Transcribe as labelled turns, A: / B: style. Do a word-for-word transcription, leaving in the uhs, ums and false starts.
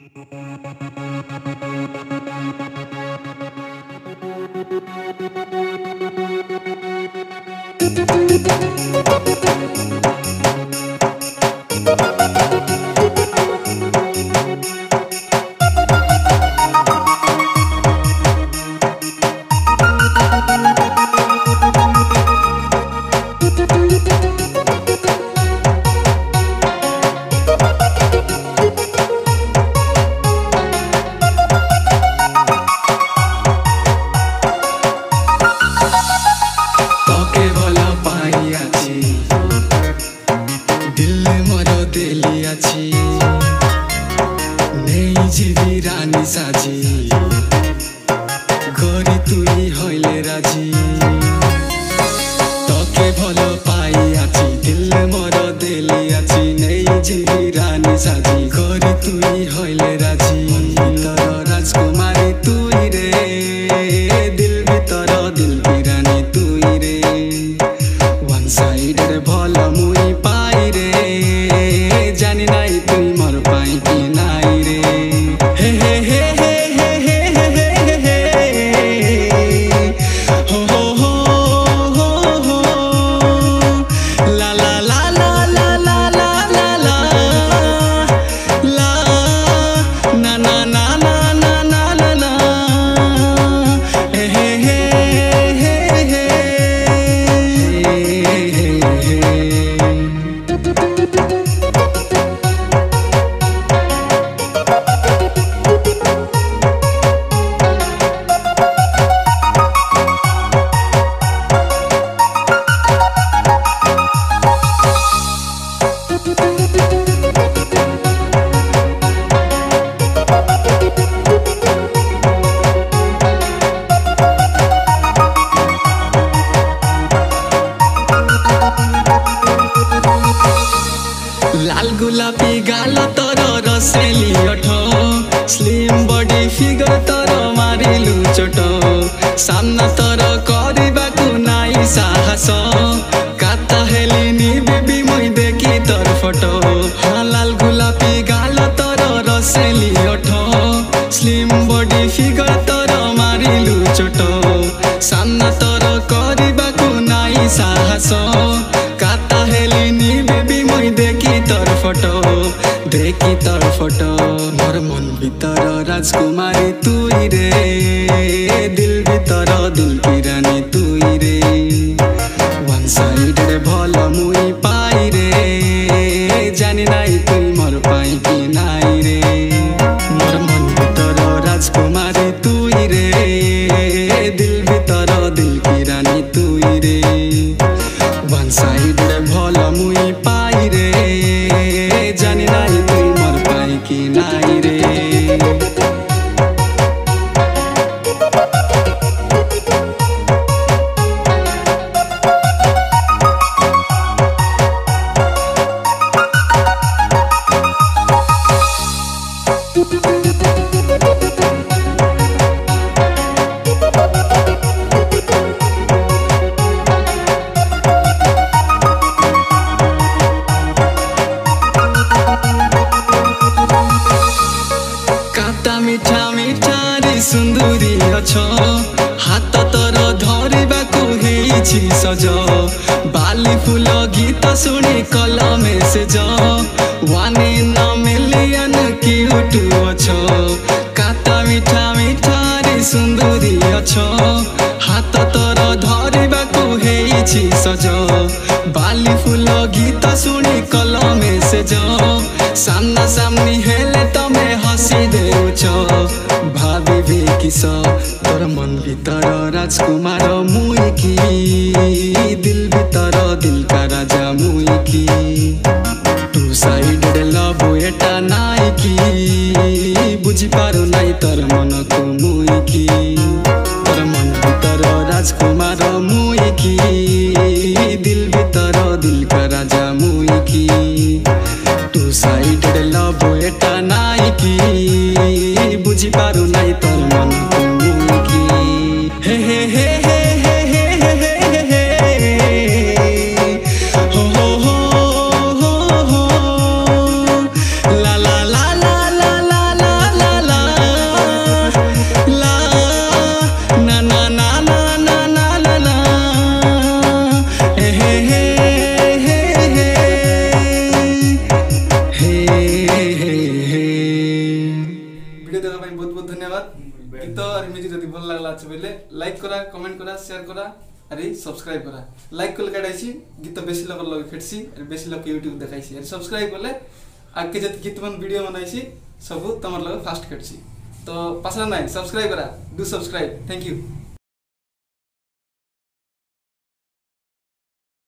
A: हे हे हे हे हे हे हे हे हे video देखा बहुत बहुत धन्यवाद। गीत और म्यूजिक जदि भल लागला अच्छे बोले लाइक करा, कमेंट करा, शेयर करा, अरे सब्सक्राइब करा। लाइक कल काटाइछि गीत बेसी लोग लगे फेटसी, बेसी लोग यूट्यूब देखाइछि। अरे सब्सक्राइब कले आगे जति गीत मन वीडियो बनाइछि सब तमर लगे फास्ट फेटसी। तो पासला नहीं सब्सक्राइब करा, डू सब्सक्राइब। Thank you.